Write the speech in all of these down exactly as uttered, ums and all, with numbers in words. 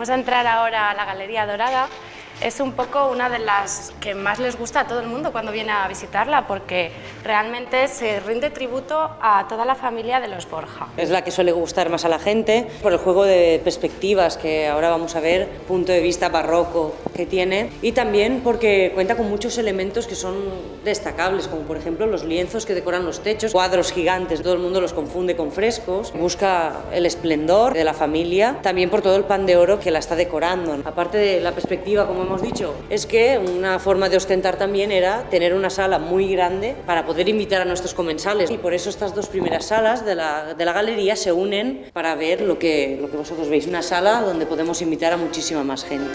Vamos a entrar ahora a la Galería Dorada. Es un poco una de las que más les gusta a todo el mundo cuando viene a visitarla, porque realmente se rinde tributo a toda la familia de los Borja. Es la que suele gustar más a la gente por el juego de perspectivas que ahora vamos a ver, punto de vista barroco que tiene, y también porque cuenta con muchos elementos que son destacables, como por ejemplo los lienzos que decoran los techos, cuadros gigantes, todo el mundo los confunde con frescos, busca el esplendor de la familia, también por todo el pan de oro que la está decorando. Aparte de la perspectiva, como hemos dicho, es que una forma de ostentar también era tener una sala muy grande para poder invitar a nuestros comensales, y por eso estas dos primeras salas de la, de la galería se unen para ver lo que, lo que vosotros veis, una sala donde podemos invitar a muchísima más gente.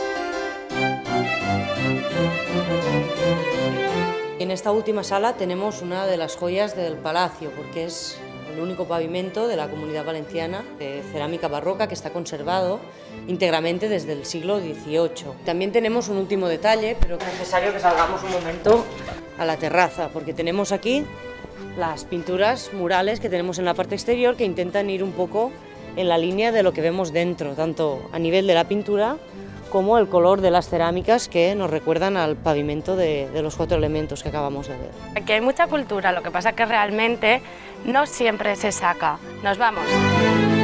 En esta última sala tenemos una de las joyas del palacio, porque es el único pavimento de la Comunidad Valenciana de cerámica barroca que está conservado íntegramente desde el siglo dieciocho. También tenemos un último detalle, pero es necesario que salgamos un momento a la terraza, porque tenemos aquí las pinturas murales que tenemos en la parte exterior que intentan ir un poco en la línea de lo que vemos dentro, tanto a nivel de la pintura como el color de las cerámicas que nos recuerdan al pavimento de, de los cuatro elementos que acabamos de ver. Aquí hay mucha cultura, lo que pasa es que realmente no siempre se saca. Nos vamos.